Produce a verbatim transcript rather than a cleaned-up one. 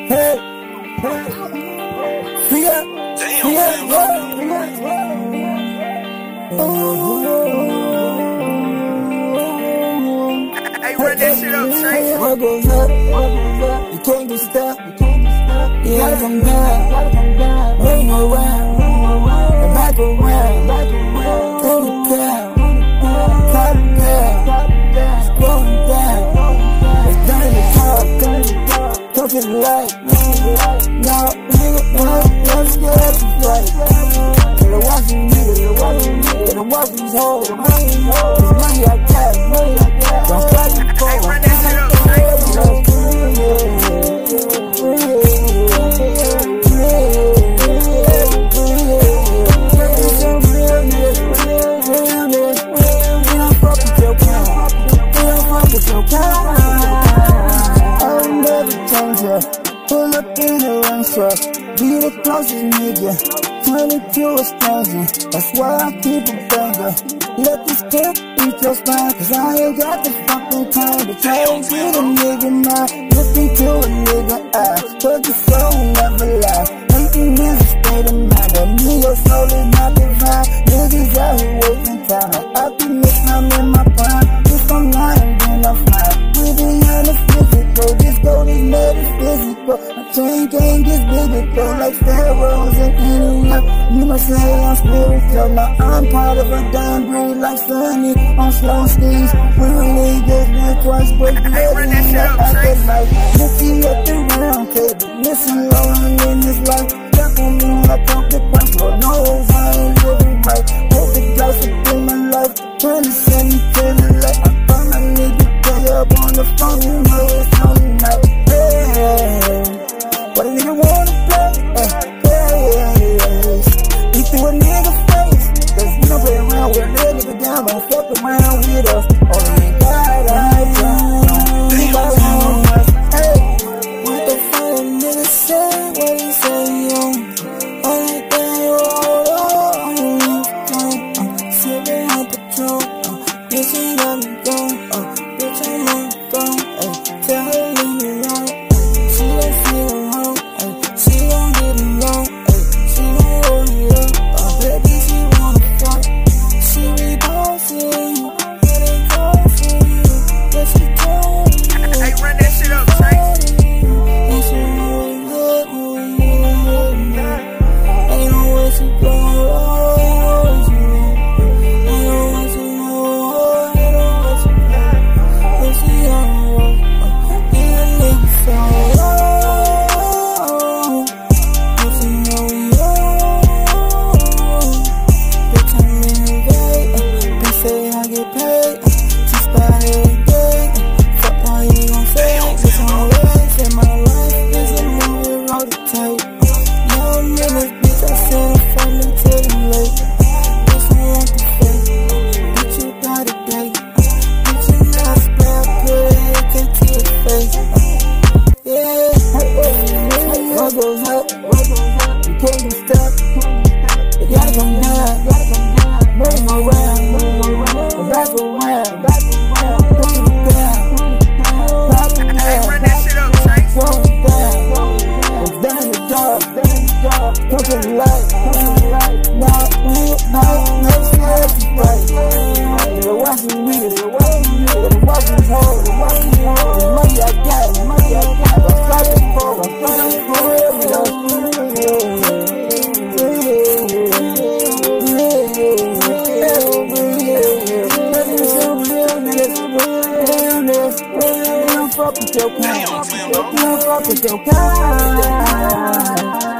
hey, hey. Free up, free up, yeah. Hey, run that shit up, Tay. What goes up, what goes up, you can't get stuck, you can't get stuck. You gotta come down, bring around, and back around, back around. Take it down, top it down, it's going down. It's done in the top, touch it light. Now, nigga, let's get up to fight. Gotta watch these niggas, gotta watch these hoes. This money I got, money I got. Don't start to fall. Hey, run that shit up, Tay. I'll never change her. Pull up in a range truck, be the closest nigga. Turn into a stranger, that's why I keep a banger. Let this kid eat your spine, cause I ain't got the fucking time to try and get a nigga now. Look into a nigga eye, cause the soul never lie. Hating is a state of mind, that me your soul is not divine. Niggas out here wasting time, I can miss I'm in my prime. If I'm lying, then I'm fine. We be on the physical, this gold is metaphysical. My chain gang gets biblical, like pharaohs and Indian. You must say I'm spiritual, now I'm part of a damn breed like Sunny on slow skis. We really just been twice, but bloody like I get like Nicky at the round table, missing long in this life. Step on me when I pump the punch, Lord knows I ain't living right. Hope the guys up in my life, trying to send me to the light. I found I need to pay up on the phone, you know it's on the night. Hey, what a nigga wanna play? Hey, hey, he threw a nigga face, cause we don't play around with a nigga down, don't fuck around with us. Only God I know, nobody on us. Hey, what the fuck nigga say, what he say, yo? Only thing you roll on, I'm sipping on patrol, bitch ain't got me gone, bitch I'm on the phone, tell her leave me alone, she don't feel alone, she don't get along, she don't hold me up, baby she wanna fuck, she be bossing, but it goes for you, but she told me. Hey, run that shit up, Tay. And she really good, ain't no way she going, ain't no way she going, ain't no way she going, ain't no way she going, but she on the road, these niggas so low, but she know we own, bitch I'm in the gate, bitch say I get paid, she spot every day, fuck why you gon' say, bitch I'm raised, and my life is a movie, roll the tape, young niggas, bitch I send a family to the lake, bitch I want the fake, bitch you got a date, bitch you not spray, I put a A K to your face, yeah, what goes up, you can't get stuck, you gotta come down, move around, and back around, put it down, pop it Hey, down, run that shit up, Tay. slow it down, it's done in the dark, touch it light, now, now, no scared to fight, gotta watch these niggas, gotta watch these hoes, this money I got, this money I got, I'm fighting for, I'm fighting for real, you know. Fuck with your kind, fuck with your kind.